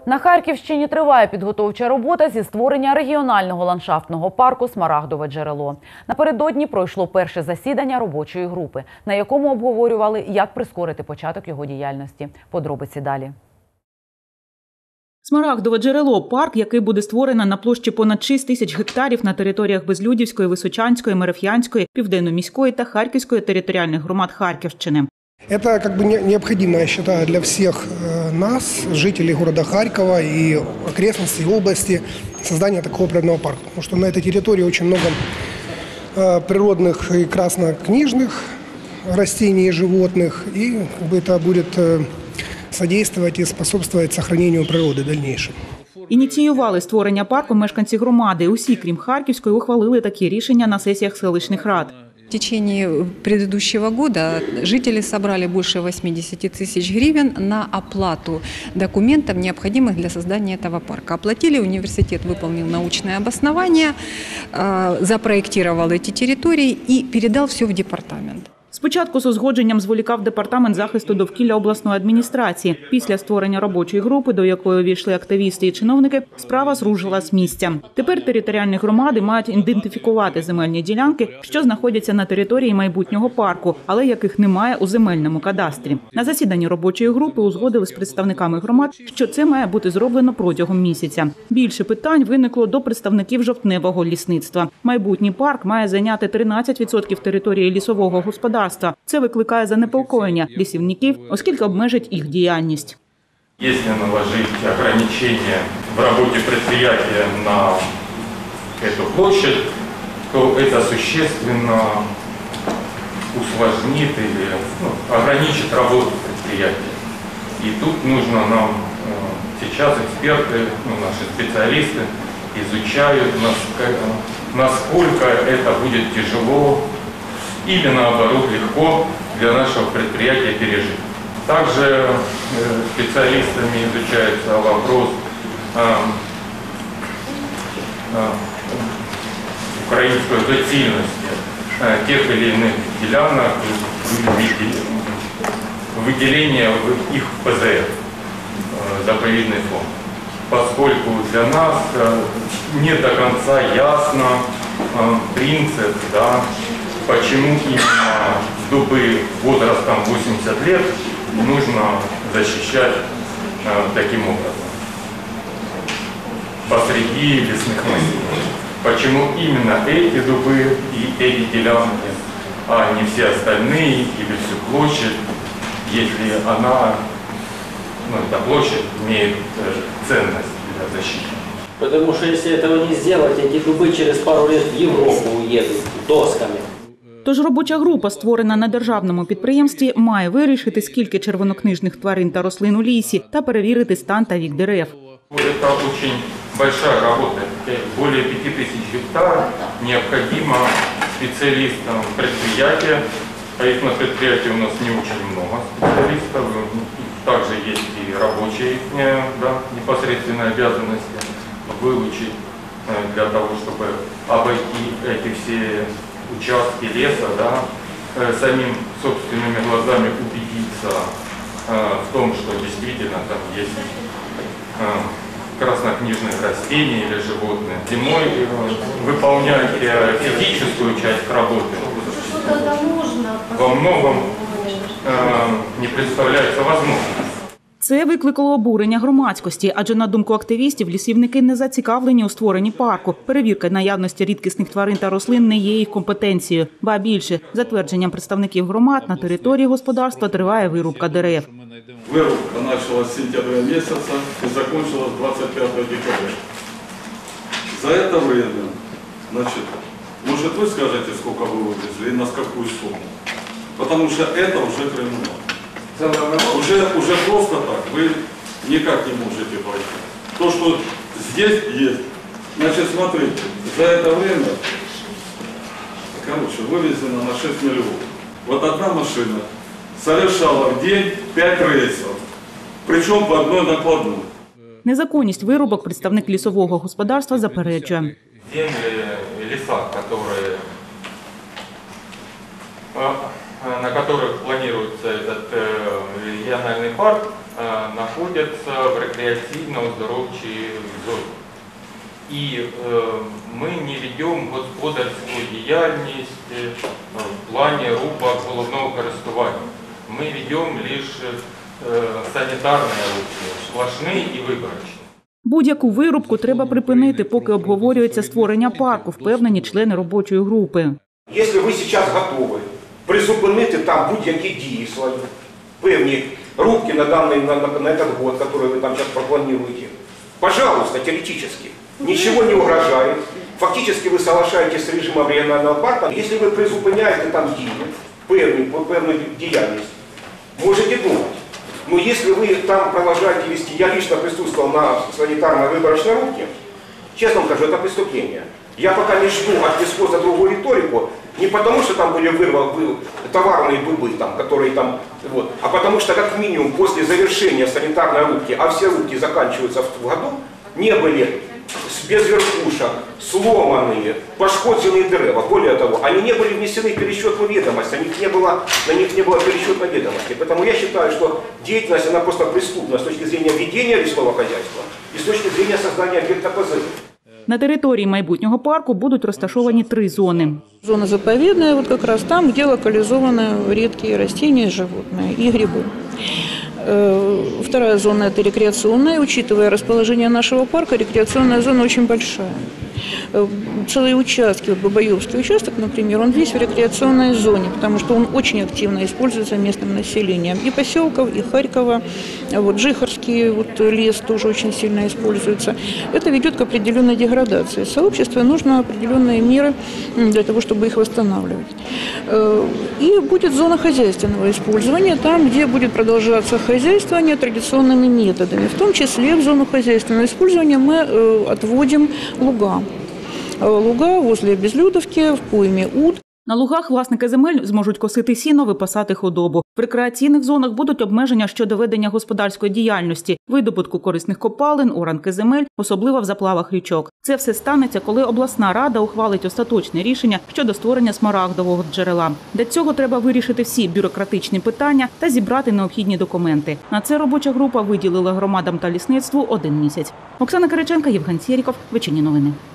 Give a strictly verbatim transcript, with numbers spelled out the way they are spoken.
На Харківщині триває підготовча робота зі створення регіонального ландшафтного парку «Смарагдове джерело». Напередодні пройшло перше засідання робочої групи, на якому обговорювали, як прискорити початок його діяльності. Подробиці далі. Смарагдове джерело – парк, який буде створено на площі понад шість тисяч гектарів на територіях Безлюдівської, Височанської, Мереф'янської, Південно-Міської та Харківської територіальних громад Харківщини. Это как бы необходимо, я считаю, для всех нас, жителей города Харькова и окрестностей области, создание такого природного парка. Потому что на этой территории очень много природных и краснокнижных растений и животных, и как бы это будет содействовать и способствовать сохранению природы дальнейшему. Ініціювали створення парку мешканці громади. Усі, крім Харківської, ухвалили такі рішення на сесіях селищних рад. В течение предыдущего года жители собрали больше восьмидесяти тысяч гривен на оплату документов, необходимых для создания этого парка. Оплатили, университет выполнил научное обоснование, запроектировал эти территории и передал все в департамент. Спочатку з узгодженням зволікав Департамент захисту довкілля обласної адміністрації. Після створення робочої групи, до якої увійшли активісти і чиновники, справа зрушила з місця. Тепер територіальні громади мають ідентифікувати земельні ділянки, що знаходяться на території майбутнього парку, але яких немає у земельному кадастрі. На засіданні робочої групи узгодили з представниками громад, що це має бути зроблено протягом місяця. Більше питань виникло до представників жовтневого лісництва. Майбутній парк має зайняти тринадцять відсотків території лісового господарства. Це викликає занепокоєння лісівників, оскільки обмежить їх діяльність. Якщо наложити обмеження в роботі підприємства на цю площадь, то це суттєво усложнить или ну, ограничить роботу підприємства. І тут нужно нам зараз експерти, ну, наші спеціалісти изучают, насколько это будет тяжело или наоборот легко для нашего предприятия пережить. Также специалистами изучается вопрос украинской доцільності тех или иных делянок, выделения их в ПЗФ, заповедный фонд. Поскольку для нас не до конца ясно принцип, да, почему именно дубы возрастом восемьдесят лет нужно защищать таким образом посреди лесных массивов. Почему именно эти дубы и эти делянки, а не все остальные или всю площадь, если она, ну, эта площадь имеет ценность для защиты. Потому что если этого не сделать, эти дубы через пару лет в Европу уедут досками. Тож робоча група, створена на державному підприємстві, має вирішити, скільки червонокнижних тварин та рослин у лісі та перевірити стан та вік дерев. Це дуже велика робота. Більше п'яти тисяч гектарів необхідно спеціалістам підприємства. А их на предприятии у нас не очень много специалистов. Также есть и рабочие, да, непосредственные обязанности выучить для того, чтобы обойти эти все участки леса, да, самим собственными глазами убедиться в том, что действительно там есть краснокнижные растения или животные. Зимой выполнять физическую часть работы во многом не представляється можливим. Це викликало обурення громадськості, адже, на думку активістів, лісівники не зацікавлені у створенні парку. Перевірка наявності рідкісних тварин та рослин не є їх компетенцією. Ба більше, за твердженням представників громад, на території господарства триває вирубка дерев. Вирубка почалася з сентября місяця і закінчилася двадцять п'ятого декабря. За це время, значить, может, вы скажете, сколько вы вывезли и на какую сумму? Потому что это уже криминал. Уже, уже просто так вы никак не можете пройти. То, что здесь есть, значит, смотрите, за это время, короче, вывезено на шесть миллионов. Вот одна машина совершала в день пять рейсов, причем по одной накладной. Незаконність вирубок представник лісового господарства заперечує. Земли, леса, которые, на которых планируется этот региональный парк, находятся в рекреаційно-оздоровчій зоні. І е, ми не ведемо господарську діяльність в плані рубок головного користування. Ми ведемо лише е, санітарні рубки, сплошні і виборочні. Будь-яку вирубку треба припинити, поки обговорюється створення парку, впевнені члени робочої групи. Якщо ви зараз готові призупинити там будь-які дії свої, певні рубки на даний на, на, на этот год, які ви там зараз проплануєте, пожалуйста, теоретично. Ничего не угрожает. Фактически вы соглашаетесь с режимом регионального парка. Если вы призупиняете там дії, певну, певну діяльність, можете думать. Но если вы там продолжаете вести, я лично присутствовал на санитарно-выборочной рубке, честно вам скажу, это преступление. Я пока не жду от лесхоза другую риторику, не потому что там были вырваны товарные быбы, там, которые там, вот, а потому что как минимум после завершения санитарной рубки, а все рубки заканчиваются в году, не были без верхушек, сломанные, пошкодженные дерева. Более того, они не были внесены в пересчетную ведомость, на них не было, на них не было пересчетной ведомости. Поэтому я считаю, что деятельность, она просто преступна с точки зрения ведения лесного хозяйства и с точки зрения создания объекта ПЗ. На території майбутнього парку будуть розташовані три зони. Зона заповедная, вот как раз там, где локализованы редкие растения, животные и грибы. Вторая зона – это рекреационная. Учитывая расположение нашего парка, рекреационная зона очень большая. Целые участки, вот Бабаевский участок, например, он весь в рекреационной зоне, потому что он очень активно используется местным населением. И Поселков, и Харькова, вот Жихарский вот, лес тоже очень сильно используется. Это ведет к определенной деградации. Сообществу нужно определенные меры для того, чтобы их восстанавливать. И будет зона хозяйственного использования, там, где будет продолжаться хозяйствование традиционными методами. В том числе в зону хозяйственного использования мы отводим луга. Луга возле Безлюдовки, в поймі Уд. На лугах власники земель зможуть косити сіно, випасати худобу. В рекреаційних зонах будуть обмеження щодо ведення господарської діяльності, видобутку корисних копалин, оранки земель, особливо в заплавах річок. Це все станеться, коли обласна рада ухвалить остаточне рішення щодо створення смарагдового джерела. Для цього треба вирішити всі бюрократичні питання та зібрати необхідні документи. На це робоча група виділила громадам та лісництву один місяць. Оксана Кириченко, Євген Сєріков, Вечірні новини.